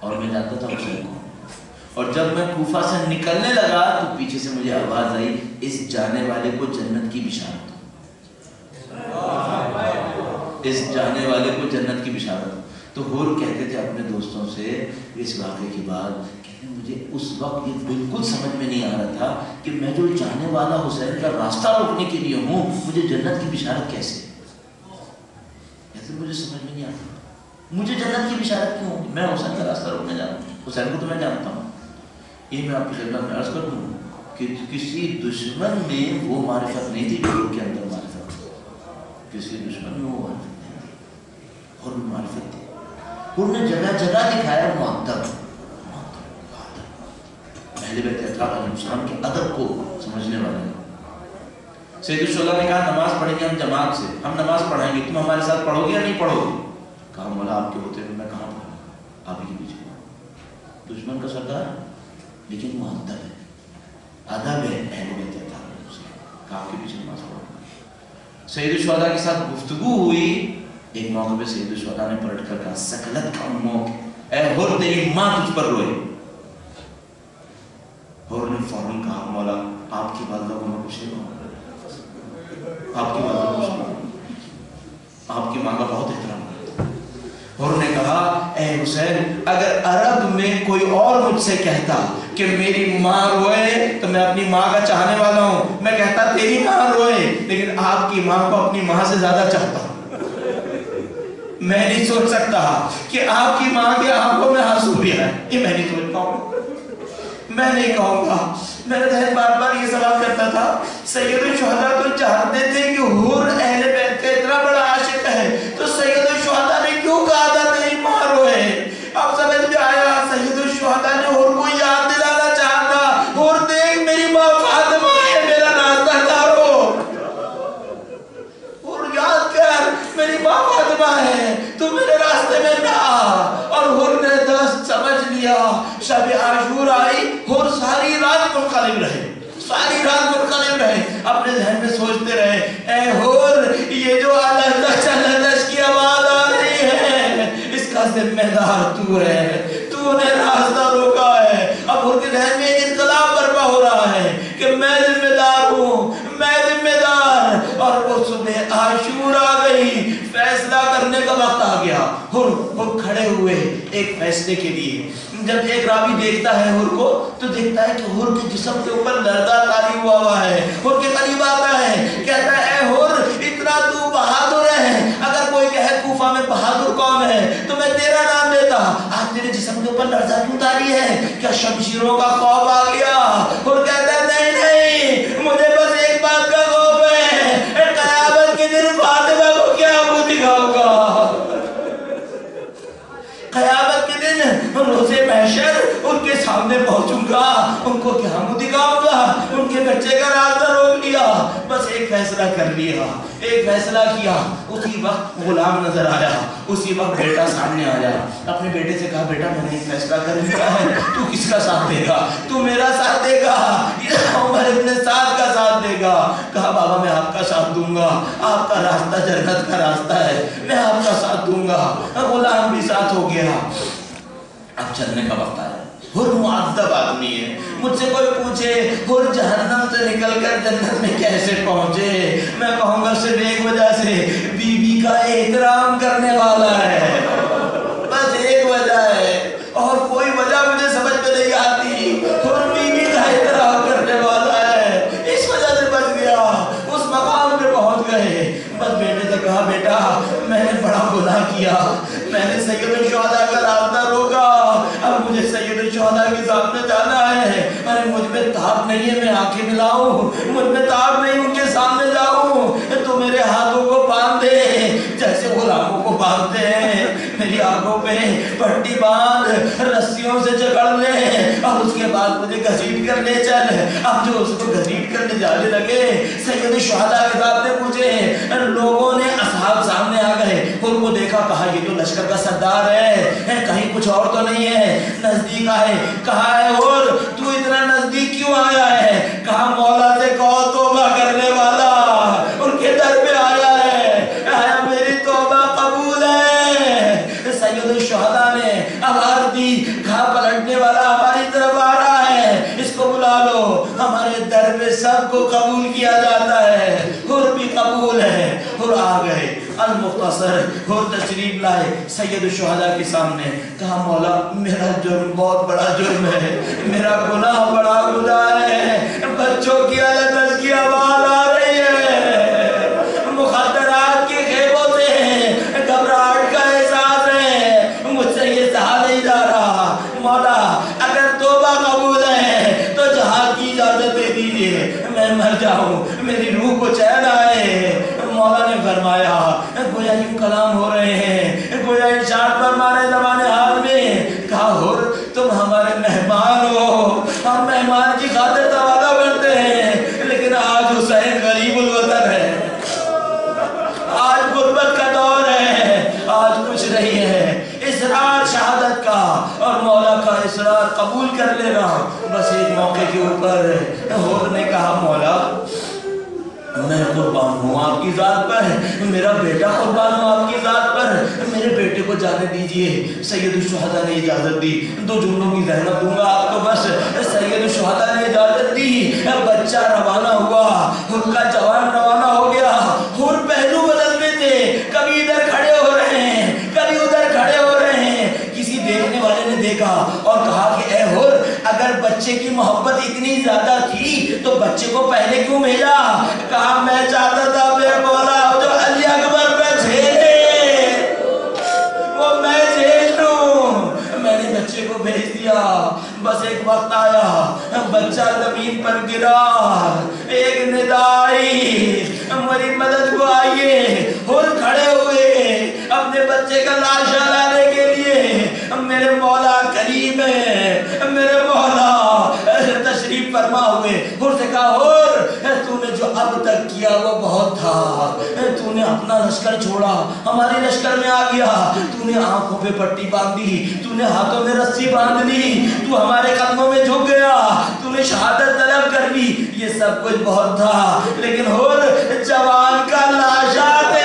और मैं जानता था हुसैन कौन। और जब मैं कूफा से निकलने लगा तो पीछे से मुझे आवाज आई, इस जाने वाले को जन्नत की बिशारत, इस जाने वाले को जन्नत की बिशारत। तो हुर कहते थे अपने दोस्तों से इस वाक़े के बाद, कहते मुझे उस वक्त ये बिल्कुल समझ में नहीं आ रहा था कि मैं जो जाने वाला हुसैन का रास्ता रोकने के लिए हूँ, मुझे जन्नत की बिशारत कैसे, ऐसे मुझे समझ में नहीं आता। मुझे जन्नत की बिशारत क्यों? मैं हुसैन का रास्ता रोकने जा रहा हूँ, हुसैन को तो मैं जानता हूँ। ये मैं आपकी खिदमत में अर्ज़ कर दूँ कि किसी दुश्मन में वो मारिफत नहीं थी जो के अंदर मारिफत थी, किसी दुश्मन में वो मारिफत नहीं थी और मारिफत थी। उन्होंने जगह जगह दिखाया मुअद्दब पहले बेहतराम के अदब को समझने वाले। सैयद शुहदा ने कहा नमाज पढ़ेंगे हम जमात से, हम नमाज पढ़ाएंगे, तुम हमारे साथ पढ़ोगे या नहीं पढ़ोगे? कहा मौला आपके होते हुए मैं कहाँ पढ़ूँ, आप ही के पीछे। दुश्मन का सरदार लेकिन मुअद्दब है, अदब है, अहले बैत कहा आपके पीछे नमाज पढ़ो। सैयद शुहदा के साथ गुफ्तगू हुई। एक मौके पे सैयद शुहदा ने पलट कर कहा, सकलत का मौके, ऐ हुर तेरी माँ तुझ पर रोए। हुर ने फौरन कहा मौला आपकी वालिदा को मैं कुछ नहीं कहूँगा, आपकी वालिदा को कुछ नहीं कहूँगा, आपकी माँ का बहुत एहतराम करता। हुर ने कहा ऐ हुसैन, अगर अरब में कोई और मुझसे कहता कि मेरी माँ रोए तो मैं अपनी माँ का चाहने वाला हूँ, मैं कहता तेरी माँ रोए, लेकिन आपकी माँ को अपनी माँ से ज्यादा चाहता हूँ। मैं नहीं सोच सकता कि आपकी माँ की आंखों में आंसू भी है, ये मैं नहीं सोच पाऊंगा, मैं नहीं कहूँगा। मेरा ज़हन बार बार ये सवाल करता था, सैयद शुहदा तो जानते थे कि हुर अहले बैत का इतना बड़ा आशिक है, तो सैयद शुहदा ने क्यों कहा था तेरी माँ रोए? अब समझ में आया, सैयद शुहदा ने हुर को याद दिलाना चाहा, हुर देख मेरी माँ फातिमा है, मेरा रास्ता तारो, हुर याद कर मेरी माँ फातिमा है, तू मेरे रास्ते में ना। और हुर ने दस्त समझ लिया। शब आशूर आई, हुर सारी रात मुनक़लिब रहे, सारी रात मुनक़लिब रहे, अपने ज़हन में सोचते रहे, ऐ हुर ये जो अलग की आवाज़ आ रही है, इसका जिम्मेदार तू है, तूने रास्ता रोका है। अब हुर के ज़हन में एक इनकलाब बर्पा हो रहा है कि मैं जिम्मेदार हूँ, मैं जिम्मेदार। और वो सुबह आशूर आ गई, फैसला करने का वक्त आ गया। हुर खड़े हुए एक फैसले के लिए। जब एक रावी देखता है हुर को तो देखता है कि हुर के जिस्म के ऊपर लर्जा तारी हुआ है। हुर के करीब आता है, कहता है ऐ हुर इतना तू बहादुर है, अगर कोई कहे कूफा में बहादुर कौन है तो मैं तेरा नाम लेता, आज तेरे जिस्म के ऊपर लर्जा क्यों तारी है? क्या शमशीरों का खौफ आ गया? हुर कहता है नहीं नहीं, मुझे बस एक बात का खौफ है, क़यामत के दिन फातिमा को क्या मुंह दिखाऊंगा? क़यामत के दिन रोज़े महशर उनके सामने पहुंचूंगा, उनको क्या मुंह दिखाऊंगा? उनके बच्चे का रास्ता रोक लिया, बस एक फैसला कर लिया, एक फैसला किया। उसी वक्त गुलाम नजर आया, उसी वक्त बेटा सामने आया। अपने बेटे से कहा बेटा मैंने एक फैसला कर लिया है, तू किसका साथ देगा? तू मेरा साथ देगा या उमर इब्न साद का साथ देगा? कहा बाबा मैं आपका साथ दूंगा, आपका रास्ता जन्नत का रास्ता है, मैं आपका साथ दूंगा। गुलाम भी साथ हो गया। अब चलने का वक्त आया। हुर मुअद्दब आदमी है, मुझसे कोई पूछे हुर जहन्नम से निकलकर जन्नत में कैसे पहुंचे, मैं कहूँगा सिर्फ एक वजह से, बीबी का एहतराम करने वाला है, बस एक वजह है, और कोई वजह मुझे समझ में नहीं आती। हुर बीबी का एहतराम करने वाला है, इस वजह से बच गया, उस मकाम पे पहुंच गए। बस बेटे से कहा बेटा मैंने बड़ा गुनाह किया, मैंने सैयद शुहदा का रास्ता रोका, अब मुझे सैयद शुहदा के सामने जाना है। अरे मुझ में ताब नहीं है मैं आंखें मिलाऊं, मुझ में ताब नहीं उनके सामने जाऊं, तो मेरे हाथों को बांध दे जैसे गुलामों को बांधते हैं, मेरी आंखों पे पट्टी बांध, रस्सियों से जकड़ ले और उसके बाद मुझे घसीट कर ले चल। अब जो उसको घसीट करने जाने लगे, सैयद शुहदा के सामने पूछे, लोगों ने असहाब सामने आ गए, उनको देखा, कहा ये तो लश्कर का सरदार है, कहीं कुछ और तो नहीं है। नजदीक आए, कहा है और तू इतना नजदीक क्यों आया है? कहा मौला से कहो तौबा करने वाला उनके दर पे आया है, आया मेरी तौबा कबूल है। सैयद शुहदा ने अब अर्ज दी, कहा पलटने वाला हमारी तरफ आ रहा है, इसको बुला लो। हमारे दर पे सबको कबूल किया जाता है, हुर भी कबूल है। हुर आ गए अल-मुख्तसर, हुर तशरीफ लाए सैयद शुहदा के सामने। कहा मौला मेरा जुर्म बहुत बड़ा जुर्म है, मेरा गुनाह बड़ा गुनाह है, बच्चों की अलग की आवाज आ रही है, मुखद्दरात के खेबों से घबराहट का एहसास है, मुझसे ये सहा नहीं जा रहा। मौला अगर तौबा कबूल है तो जहां की इजाजत दे दीजिए, मैं मर जाऊं, मेरी रूह को चैन आए। मौला ने फरमाया, गोया यूं कलाम हो रहे हैं, गोया इरशाद फरमा रहे ज़बान हाल में। कहा हुर तुम हमारे मेहमान हो, हम मेहमान की खातिर तवाज़ा करते हैं, लेकिन आज हुसैन गरीबुल वतन है, आज गुर्बत का दौर है, आज कुछ नहीं है। इसरार शहादत का और मौला का इसरार कबूल कर लेना। बस एक मौके के ऊपर हुर ने कहा मौला मैं कुर्बान हूँ आपकी ज़ात पर, मेरा बेटा कुर्बान हूँ आपकी ज़ात पर, मेरे बेटे को जाने दीजिए। सैयद शुहदा ने इजाज़त दी। दो जुमलों की ज़हमत दूंगा आपको बस। सैयद शुहदा ने इजाज़त दी, बच्चा रवाना हुआ, हुर का जवान रवाना हो गया। हुर पहलू बदलते थे, कभी इधर खड़े हो रहे हैं, कभी उधर खड़े हो रहे हैं। किसी देखने वाले ने देखा और कहा कि ए हुर अगर बच्चे की मोहब्बत इतनी ज्यादा थी तो बच्चे को पहले क्यों भेजा? कहा मैं चाहता था मेरे मौला जो अली अकबर पे झेले वो मैं झेल लूं। मैंने बच्चे को भेज दिया। बस एक वक्त आया, बच्चा जमीन पर गिरा, एक निदा आई मेरी मदद को आइए। हुर खड़े हुए अपने बच्चे का लाशा लाने के लिए। मेरे मौला करीब है, मेरे मौला तशरीफ फरमा हुए। हुर से कहा हुर तूने जो अब तक किया वो बहुत था, तूने अपना लश्कर छोड़ा, हमारे लश्कर में आ गया, तूने आंखों पे पट्टी बांध दी, तूने हाथों में रस्सी बांध ली, तू हमारे कदमों में झुक गया, तूने शहादत तलब कर ली, ये सब कुछ बहुत था। लेकिन हुर जवान का लाशा